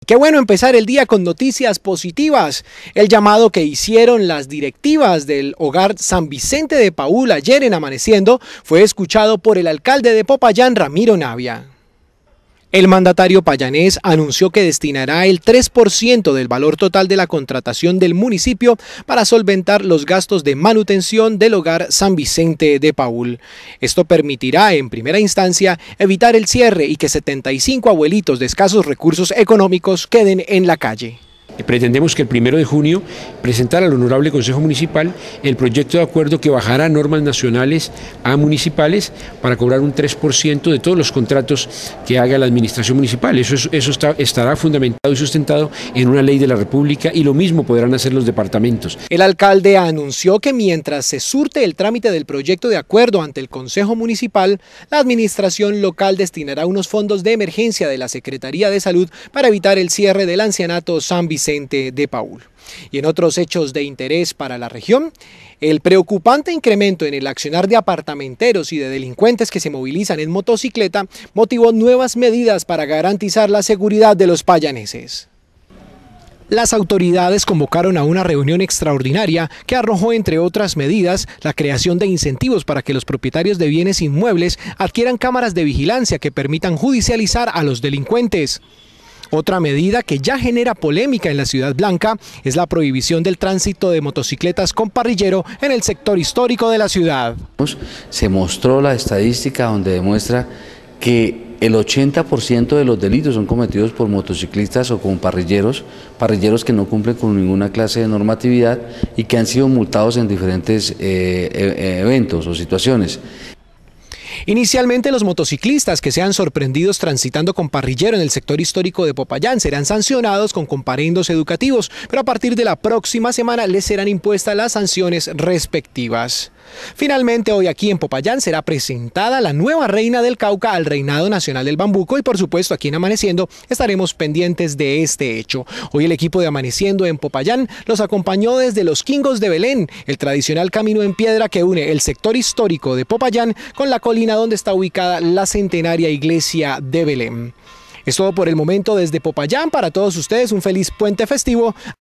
Qué bueno empezar el día con noticias positivas. El llamado que hicieron las directivas del Hogar San Vicente de Paúl ayer en Amaneciendo fue escuchado por el alcalde de Popayán, Ramiro Navia. El mandatario payanés anunció que destinará el 3% del valor total de la contratación del municipio para solventar los gastos de manutención del Hogar San Vicente de Paúl. Esto permitirá, en primera instancia, evitar el cierre y que 75 abuelitos de escasos recursos económicos queden en la calle. Pretendemos que el 1 de junio presentar al Honorable Consejo Municipal el proyecto de acuerdo que bajará normas nacionales a municipales para cobrar un 3% de todos los contratos que haga la administración municipal. Eso estará fundamentado y sustentado en una ley de la República y lo mismo podrán hacer los departamentos. El alcalde anunció que mientras se surte el trámite del proyecto de acuerdo ante el Consejo Municipal, la administración local destinará unos fondos de emergencia de la Secretaría de Salud para evitar el cierre del ancianato San Vicente de Paúl. Y en otros hechos de interés para la región, el preocupante incremento en el accionar de apartamenteros y de delincuentes que se movilizan en motocicleta motivó nuevas medidas para garantizar la seguridad de los payaneses. Las autoridades convocaron a una reunión extraordinaria que arrojó, entre otras medidas, la creación de incentivos para que los propietarios de bienes inmuebles adquieran cámaras de vigilancia que permitan judicializar a los delincuentes. Otra medida que ya genera polémica en la Ciudad Blanca es la prohibición del tránsito de motocicletas con parrillero en el sector histórico de la ciudad. Se mostró la estadística donde demuestra que el 80% de los delitos son cometidos por motociclistas o con parrilleros que no cumplen con ninguna clase de normatividad y que han sido multados en diferentes eventos o situaciones. Inicialmente, los motociclistas que sean sorprendidos transitando con parrillero en el sector histórico de Popayán serán sancionados con comparendos educativos, pero a partir de la próxima semana les serán impuestas las sanciones respectivas. Finalmente, hoy aquí en Popayán será presentada la nueva reina del Cauca al Reinado Nacional del Bambuco y por supuesto aquí en Amaneciendo estaremos pendientes de este hecho. Hoy el equipo de Amaneciendo en Popayán los acompañó desde los Quingos de Belén, el tradicional camino en piedra que une el sector histórico de Popayán con la colina donde está ubicada la centenaria iglesia de Belén. Es todo por el momento desde Popayán. Para todos ustedes un feliz puente festivo.